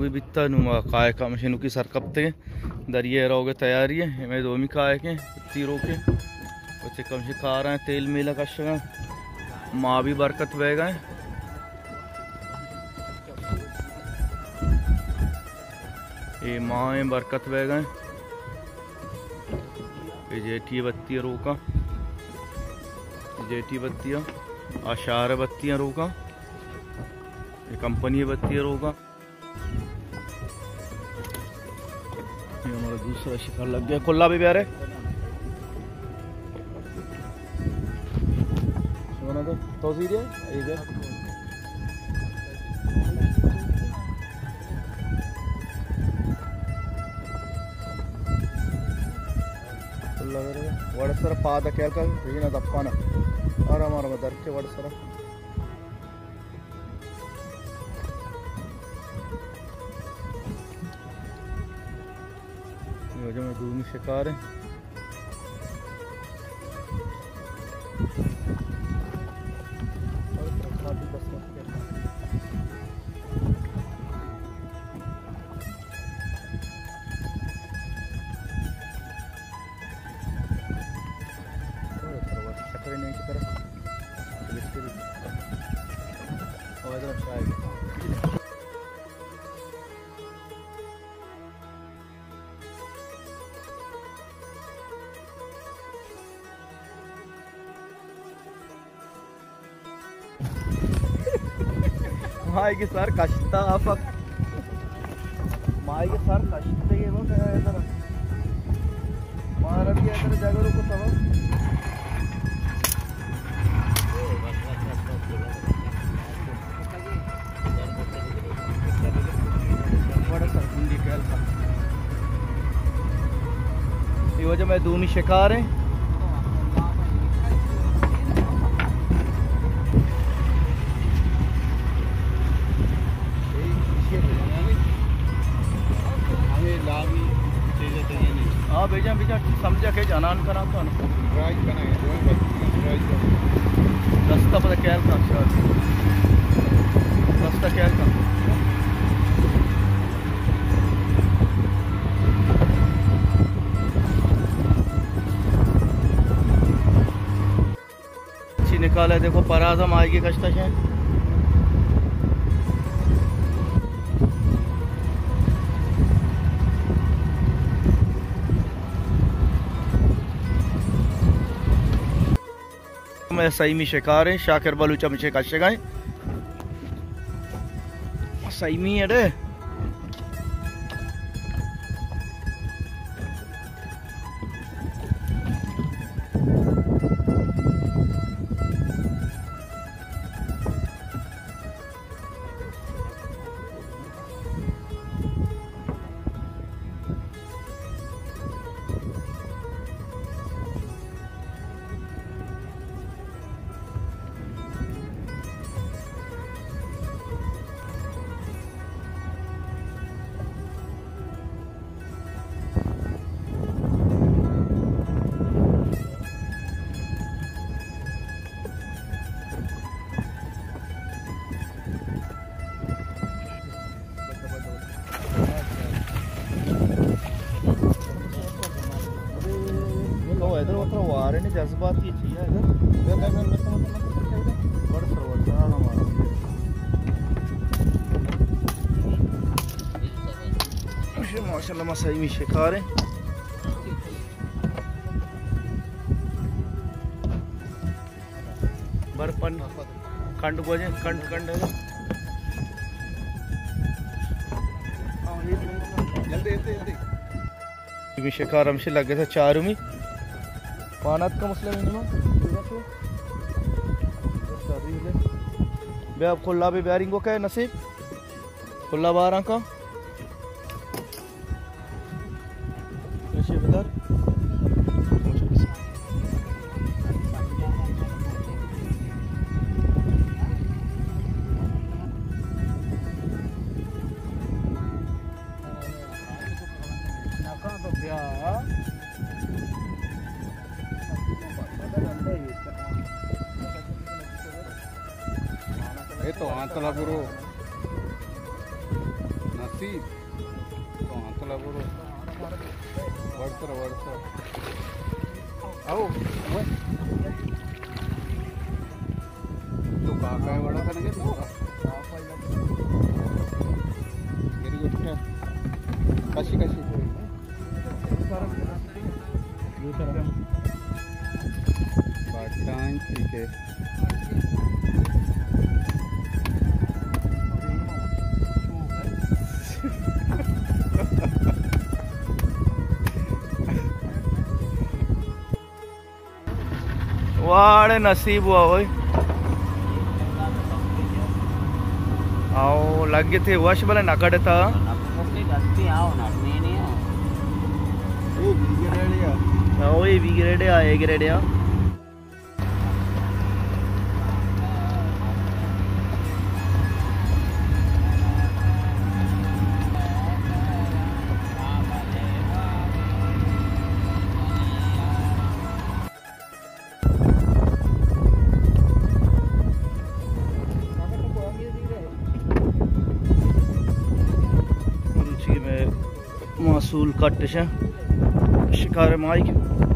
बित्ता नुमा काय का मशीन की सर कपते दरिए रोगे तैयारी है मैं दो मी काय के इतनी रोके बच्चे कम से खा रहे हैं तेल मेला का माँ भी बरकत बह गए ये माँ बरकत बह गए ये जेठी बत्तियाँ रोका जेठी बत्तियाँ आशार बत्तियाँ रोका ये कंपनी बत्तियाँ रोका ये हमारा दूसरा शिकार लग गया खुला भी प्यारे तो सीधे वड़सर पाद केल्क रीन दप्पान आराम दर्के वड़सर में भूमि शिकार है माई के सर कष्ट माई के सर कष्ट महाराज जगह को तब बड़ा सर हिंदी कैल ये वजह मैं दूनी शिकार है हाँ भेजा भेजा समझा के जानन करा तो राइट बना है रास्ता पता कैल का रास्ता कैल का अच्छी निकाला है देखो पराजम आएगी कष्ट है मैं सही में शिकार है शाकिर बलूचा में शिकार शिकाए सही में है रे जज्बात ये चाहिए इधर माशाल्लाह सही में शिकार है बरपन खंड को खंड खंड जल्दी शिकार हमसे लगे था चारों में पानात का मसला मिनिमम बे अब खुला भी बैरिंग को क्या नसीब खुला 12 का नसीब इधर ये तो आंतला गुरु नसीब तो हाथ लगो वर्षा आओ तो काका है बड़ा करेंगे तो मेरी गुट्टा कशी कशी बाटान ठीक है वाड़े नसीब हुआ भाई आओ लगे थे वश बले नकड़े था आओ ये भी ग्रेड है ग्रेड है मासूल कट शिकार माइक